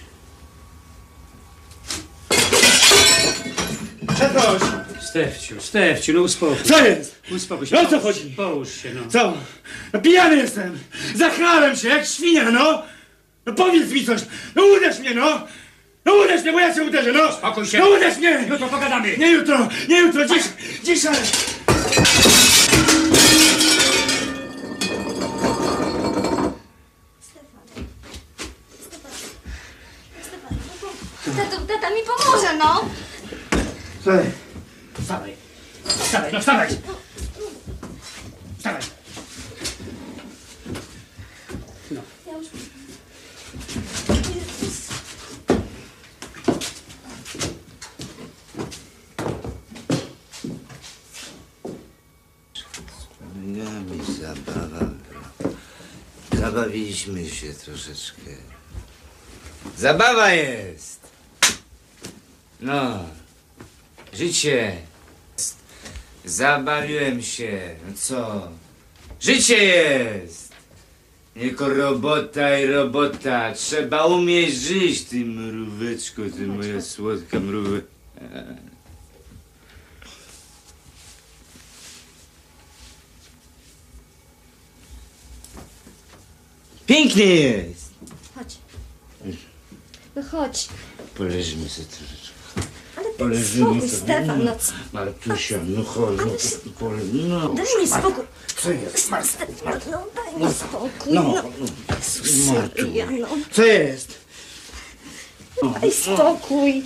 Przeproś! Stefciu, no uspokój. Co jest? Uspokój się. No o co chodzi? Połóż się, no. Co? No pijany jestem! Zachlałem się jak świnia, no! No powiedz mi coś! No uderz mnie, no! No uderz mnie, bo ja cię uderzę, no! Spokój się! No uderz mnie! Jutro pogadamy! Nie jutro, dzisiaj! Tata mi pomoże, no! Słuchaj. Wstawaj! Wstawaj, no wstawaj! Wstawaj! No. Ja już... Nogami zabawa. Zabawiliśmy się troszeczkę. Zabawa jest. No. Życie. Zabawiłem się. No co? Życie jest. Nie tylko robota i robota. Trzeba umieć żyć, ty mróweczko, ty moja słodka mróweczka. Pięknie jest. Chodź. No chodź. Poleżymy sobie troszeczkę. Ale Poleżymy spokój, Stefan, no co? Martusia, no chodź. No. Daj mi spokój. Co jest? Stefan, no daj mi spokój. No. No. Jezus Maria, no. Co jest? Daj spokój.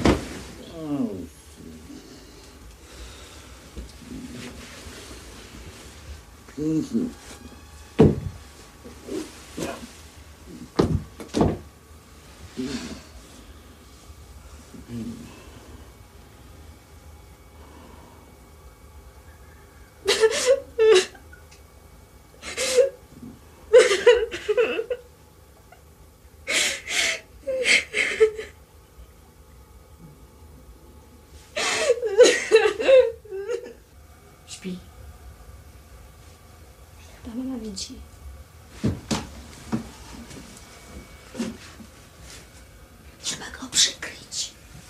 Śpi. Ta mama widzi. Trzeba go przykryć.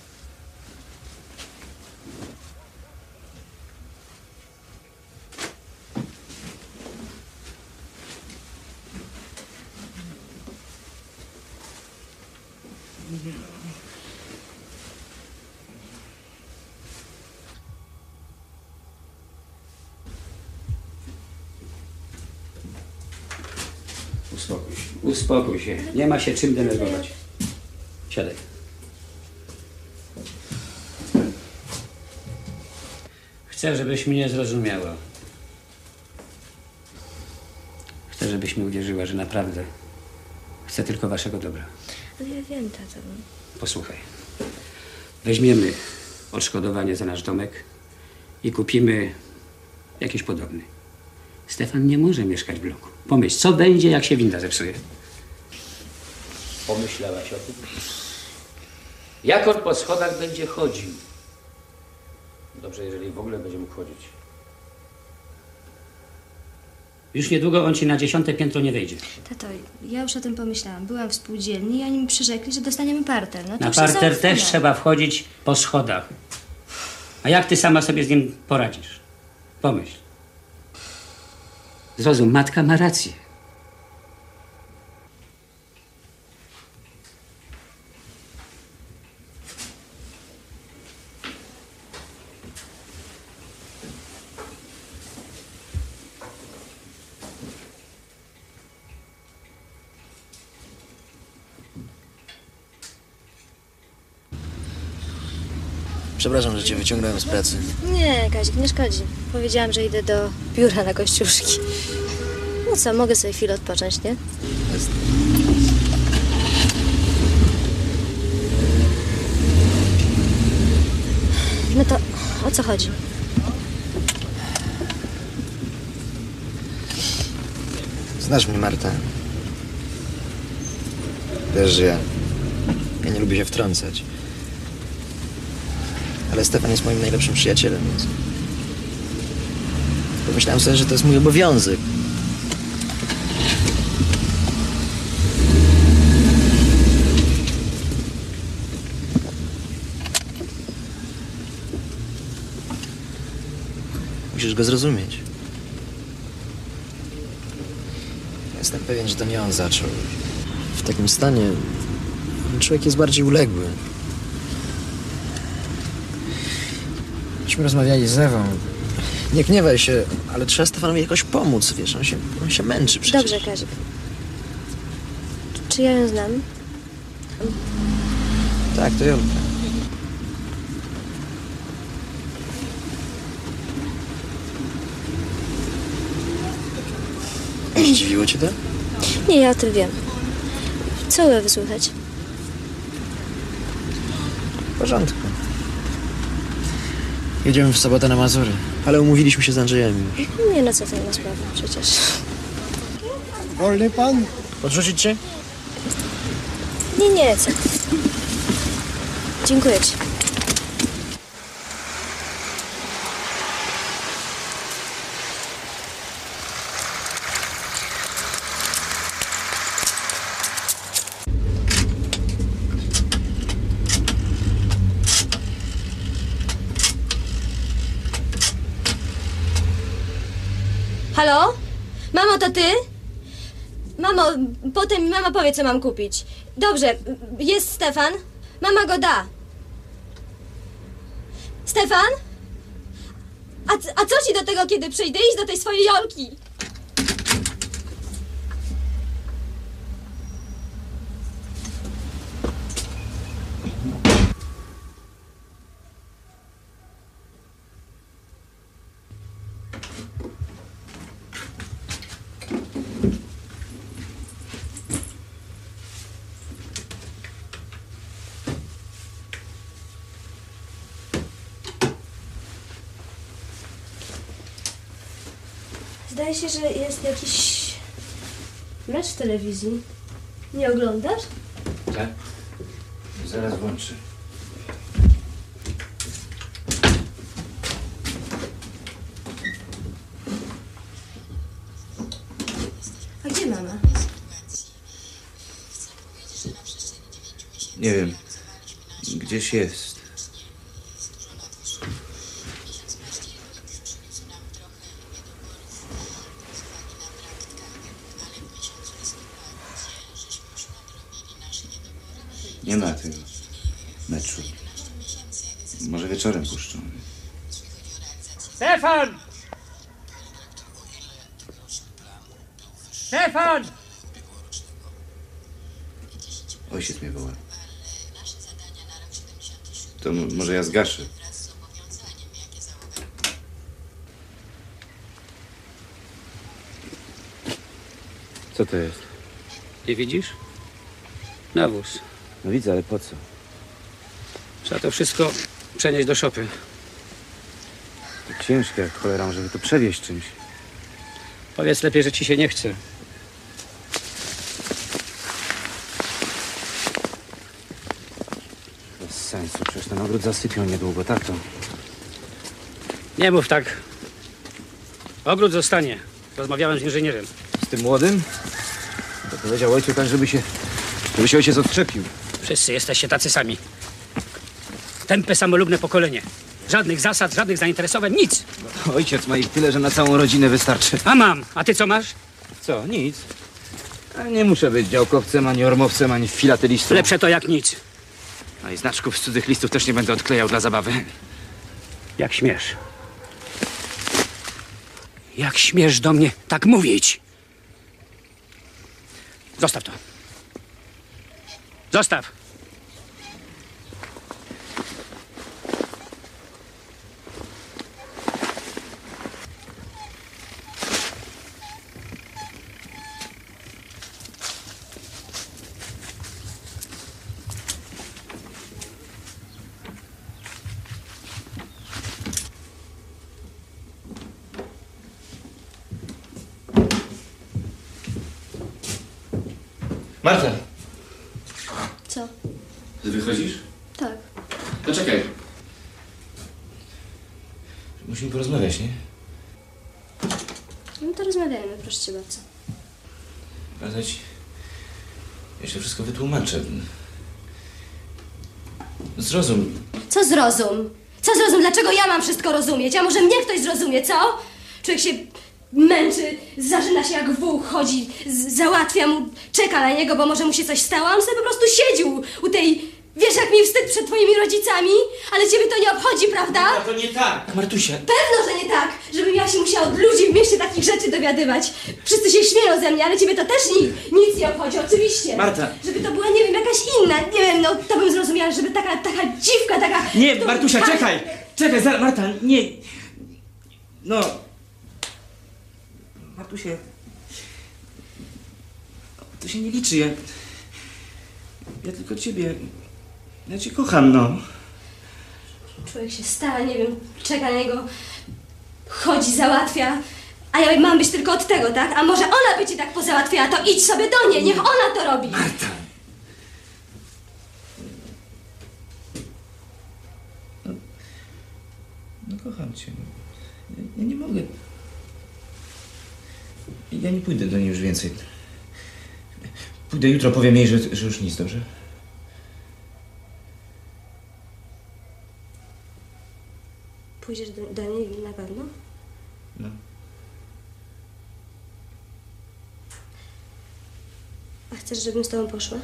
Uspokój się. Uspokój się. Nie ma się czym denerwować. Siadaj. Chcę, żebyś mnie zrozumiała. Chcę, żebyś mi uwierzyła, że naprawdę chcę tylko waszego dobra. No ja wiem, tato. Posłuchaj. Weźmiemy odszkodowanie za nasz domek i kupimy jakiś podobny. Stefan nie może mieszkać w bloku. Pomyśl, co będzie, jak się winda zepsuje? Pomyślałaś o tym? Jak on po schodach będzie chodził? Dobrze, jeżeli w ogóle będzie mógł chodzić. Już niedługo on ci na 10. piętro nie wejdzie. Tato, ja już o tym pomyślałam. Byłam w spółdzielni i oni mi przyrzekli, że dostaniemy parter. No to Na już się parter załatwiło. też trzeba wchodzić po schodach. A jak ty sama sobie z nim poradzisz? Pomyśl. Zrozum, matka ma rację. Przepraszam, że cię wyciągnąłem z pracy. Nie, Kazik, nie szkodzi. Powiedziałam, że idę do biura na Kościuszki. No co, mogę sobie chwilę odpocząć, nie? Jest. No to o co chodzi? Znasz mnie, Marta. Wiesz, że ja nie lubię się wtrącać. Ale Stefan jest moim najlepszym przyjacielem, więc pomyślałem sobie, że to jest mój obowiązek. Musisz go zrozumieć. Jestem pewien, że to nie on zaczął. W takim stanie człowiek jest bardziej uległy. Myśmy rozmawiali z Ewą. Nie gniewaj się, ale trzeba Stefanowi jakoś pomóc, wiesz, on się męczy przecież. Dobrze, Kazik. Czy ja ją znam? Tak, to Jolka. Zdziwiło cię to? Nie, ja o tym wiem. Co u Ewy słychać? W porządku. Jedziemy w sobotę na Mazury, ale umówiliśmy się z Andrzejem już. Nie, no co to nie ma sprawy, przecież. Wolny pan? Podrzucić cię? Nie, co? Dziękuję ci. Halo? Mamo, to ty? Mamo, potem mi mama powie, co mam kupić. Dobrze, jest Stefan? Mama go da. Stefan? A co ci do tego, kiedy przyjdę? Idź do tej swojej Jolki. Zdaje się, że jest jakiś mecz w telewizji. Nie oglądasz? Tak? Zaraz włączę. A gdzie mama? Nie wiem. Gdzieś jest. Nie ma tego meczu. Może wieczorem puszczą. Stefan! Stefan! Ojciec mnie woła. To może ja zgaszę. Co to jest? Nie widzisz? Nawóz. No widzę, ale po co? Trzeba to wszystko przenieść do szopy. To ciężkie jak cholera, żeby to przewieźć czymś. Powiedz lepiej, że ci się nie chce. Bez sensu, przecież ten ogród zasypią niedługo, tak to? Nie mów tak. Ogród zostanie. Rozmawiałem z inżynierem. Z tym młodym? To powiedział ojcu tak, żeby się ojciec odczepił. Wszyscy jesteście tacy sami. Tępe, samolubne pokolenie. Żadnych zasad, żadnych zainteresowań, nic. Ojciec ma ich tyle, że na całą rodzinę wystarczy. A mam. A ty co masz? Co? Nic. A nie muszę być działkowcem, ani ormowcem, ani filatelistą. Lepsze to jak nic. No i znaczków z cudzych listów też nie będę odklejał dla zabawy. Jak śmiesz. Jak śmiesz do mnie tak mówić? Zostaw to. Zostaw. Marta! Co? Ty wychodzisz? Tak. No czekaj. Musimy porozmawiać, nie? No to rozmawiajmy, proszę cię bardzo. Ale ja się wszystko wytłumaczę. Zrozum. Co zrozum? Co zrozum? Dlaczego ja mam wszystko rozumieć? A może mnie ktoś zrozumie, co? Człowiek się męczy, zażyna się jak wół, chodzi, załatwia mu, czeka na niego, bo może mu się coś stało, a on sobie po prostu siedzi u tej... Wiesz, jak mi wstyd przed twoimi rodzicami? Ale ciebie to nie obchodzi, prawda? No to nie tak! Martusia! Pewno, że nie tak! Żebym ja się musiała od ludzi w mieście takich rzeczy dowiadywać. Wszyscy się śmieją ze mnie, ale ciebie to też nic nie obchodzi, oczywiście. Marta! Żeby to była, nie wiem, jakaś inna, nie wiem, no to bym zrozumiała, żeby taka dziwka, taka... Nie, Martusia, czekaj! Czekaj, zaraz, Marta, nie... No... Martusia... To się nie liczy, ja tylko ciebie... Ja cię kocham, no. Człowiek się stara, nie wiem, czeka na niego, chodzi, załatwia, a ja mam być tylko od tego, tak? A może ona by ci tak pozałatwiała, to idź sobie do niej, niech ona to robi. Marta! No kocham cię. Ja nie mogę. Ja nie pójdę do niej już więcej. Pójdę jutro, powiem jej, że już nic, dobrze? Pójdziesz do niej na pewno? No. A chcesz, żebym z tobą poszła?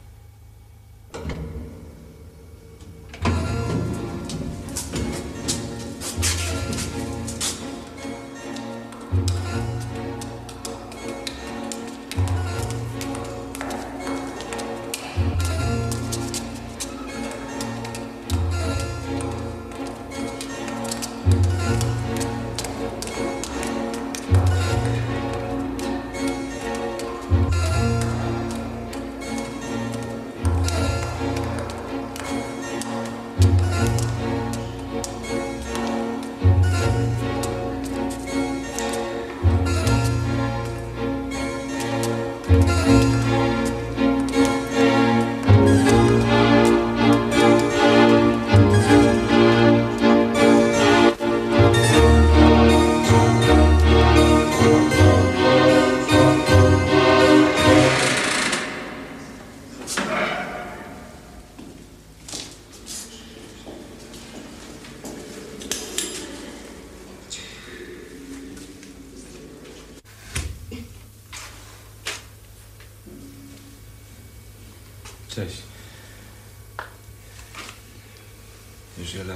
Cześć. Wiesz, Jola...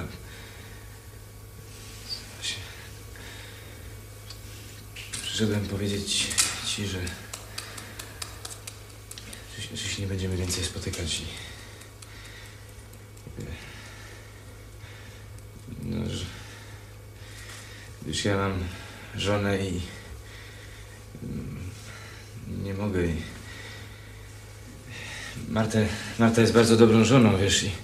Przyszedłem powiedzieć ci, że się nie będziemy więcej spotykać i... No, że... Wiesz, ja mam żonę i... Nie mogę i... Marta jest bardzo dobrą żoną, wiesz, i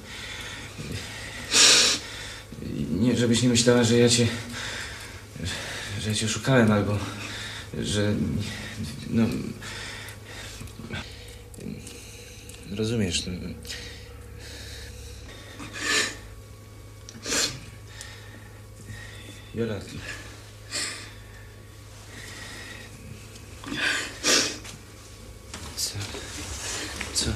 nie, żebyś nie myślała, że ja cię oszukałem, albo że, no, rozumiesz, no. Jola, Co?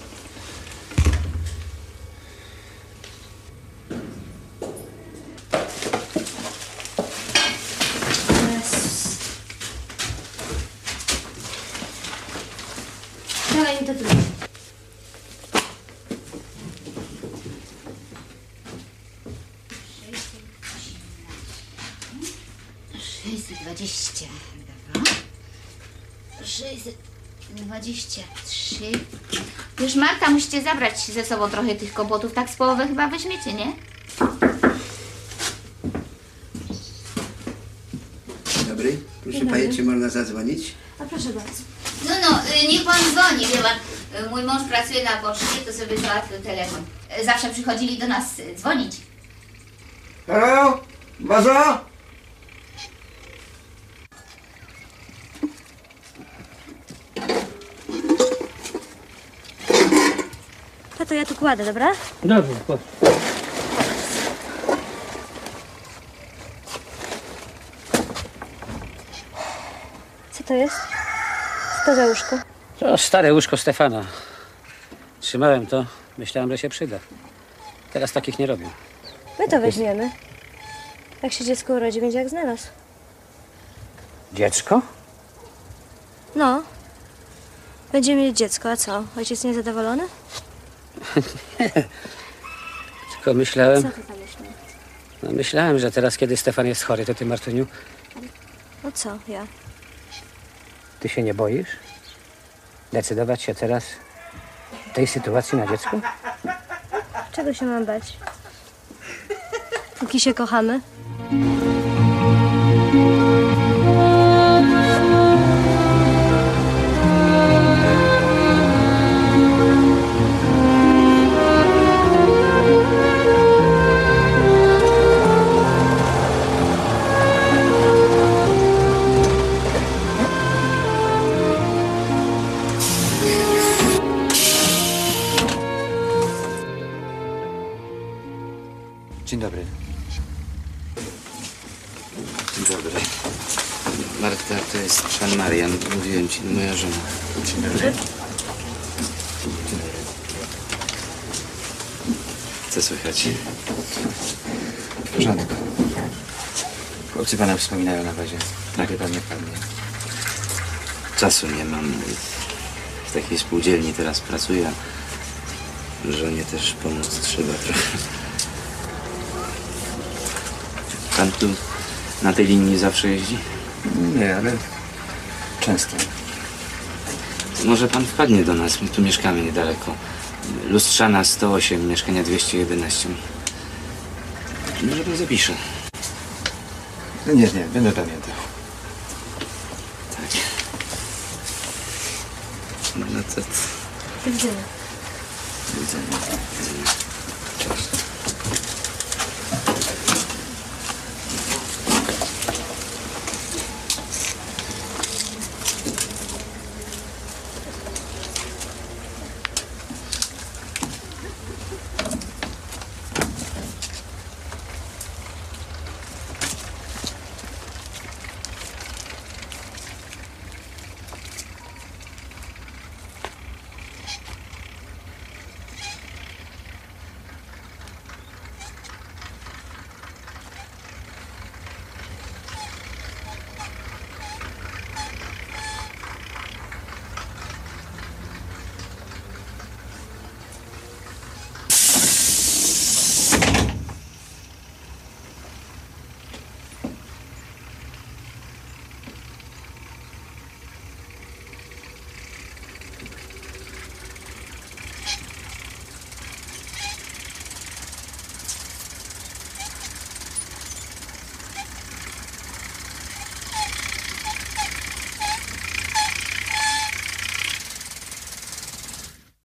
Dawaj mi to drugie. Dobra. 623. Wiesz, Marta, musicie zabrać ze sobą trochę tych kompotów. Tak z połowę chyba weźmiecie, nie? Dzień dobry. Proszę pani, czy można zadzwonić? A proszę bardzo. No, niech pan dzwoni, wie pan. Mój mąż pracuje na poczcie, to sobie załatwił telefon. Zawsze przychodzili do nas dzwonić. Halo? Baza? to ja tu kładę, dobra? Dobrze, Co to jest? Co to za łóżko? To stare łóżko Stefana. Trzymałem to, myślałem, że się przyda. Teraz takich nie robię. My to weźmiemy. Jak się dziecko urodzi, będzie jak znalazł. Dziecko? No. Będziemy mieć dziecko, a co? Ojciec niezadowolony? Tylko myślałem... Co ty tam myślisz? No, myślałem, że teraz, kiedy Stefan jest chory, to ty, Martuniu, No co, ja? ty się nie boisz? Decydować się teraz w tej sytuacji na dziecko? Czego się mam bać? Póki się kochamy. Dzień dobry. Dzień dobry. Marta, to jest pan Marian. Mówiłem ci, moja żona. Dzień dobry. Co słychać? W porządku. Chłopcy pana wspominają na bazie. Tak, pan nie padnie. Czasu nie mam. W takiej spółdzielni teraz pracuję. Żonie też pomóc trzeba trochę. Pan tu na tej linii zawsze jeździ? Nie, ale często. Może pan wpadnie do nas, my tu mieszkamy niedaleko. Lustrzana 108, mieszkania 211. Może pan zapisze. No nie, będę pamiętał. Tak. No to... Do widzenia. Do widzenia.